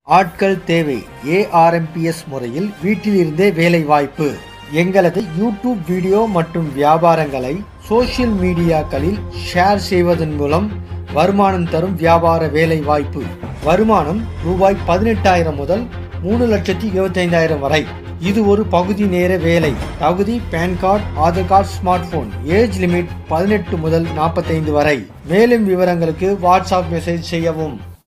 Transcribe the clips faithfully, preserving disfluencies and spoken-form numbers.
ஆட்கள் தேவை A R M P S முறையில் வீட்டிலிருந்தே வேலை வாய்ப்பு. எங்களது யூடியூப் வீடியோ மற்றும் வியாபாரங்களை சோசியல் மீடியாக்களில் ஷேர் செய்வதன் மூலம் வருமானம் தரும் வியாபார வேலை வாய்ப்பு. வருமானம் ரூபாய் பதினெட்டாயிரம் முதல் மூணு லட்சத்தி இருபத்தி ஐந்தாயிரம் வரை. இது ஒரு பகுதி நேர வேலை. தகுதி PAN card, Aadhaar card, smart phone. Age limit பதினெட்டு முதல் நாற்பத்தைந்து வரை. மேலும் விவரங்களுக்கு வாட்ஸ்அப் மெசேஜ் செய்யவும்.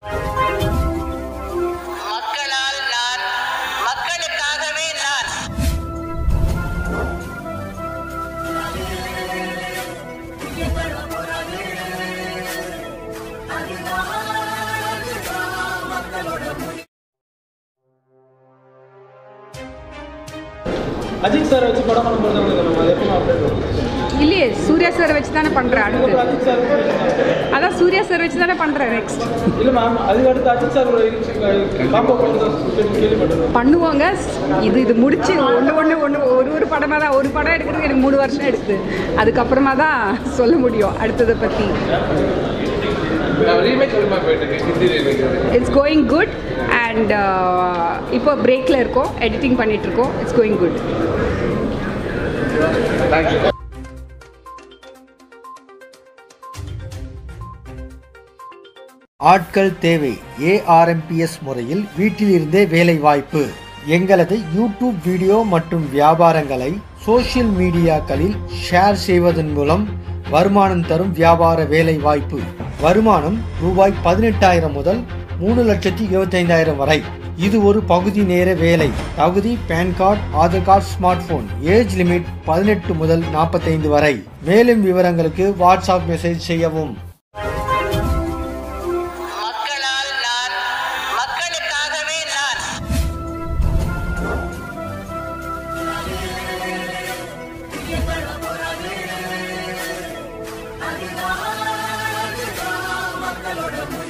அஜித் சார் வச்சு படம் பண்ண போறது அது எப்போ அப்டேட் வரும்? இல்லையே, சூர்யா சார் வச்சு தானே பண்ணுறேன். அடுத்து அஜித் சார் அதான் சூர்யா சார் வச்சு தானே பண்ணுறேன் நெக்ஸ்ட். இல்லை மேம், அதுக்கு அடுத்து அஜித் சார் காம்போ பண்ணுறது கேள்விப்பட்டேன். பண்ணுவாங்க. இது இது முடிச்சு ஒன்று ஒன்று ஒன்று ஒரு ஒரு படமாக தான், ஒரு படம் எடுக்கிறதுக்கு எனக்கு மூணு வருஷம் எடுக்குது. அதுக்கப்புறமா தான் சொல்ல முடியும் அடுத்ததை பற்றி. இட்ஸ் கோயிங் குட் அண்ட் இப்போ பிரேக்கில் இருக்கோம், எடிட்டிங் பண்ணிட்டு இருக்கோம். It's going good. ஆட்கள் தேவை A R M P S முறையில் வீட்டிலிருந்தே வேலை வாய்ப்பு. எங்களது யூடியூப் வீடியோ மற்றும் வியாபாரங்களை சோசியல் மீடியாக்களில் ஷேர் செய்வதன் மூலம் வருமானம் தரும் வியாபார வேலை வாய்ப்பு. வருமானம் ரூபாய் பதினெட்டாயிரம் முதல் மூணு லட்சத்தி இருபத்தி ஐந்தாயிரம் வரை. இது ஒரு பகுதி நேர வேலை. தகுதி PAN card, Aadhaar card, smart phone. Age limit பதினெட்டு முதல் நாற்பத்தைந்து வரை. மேலும் விவரங்களுக்கு வாட்ஸ்அப் மெசேஜ் செய்யவும். What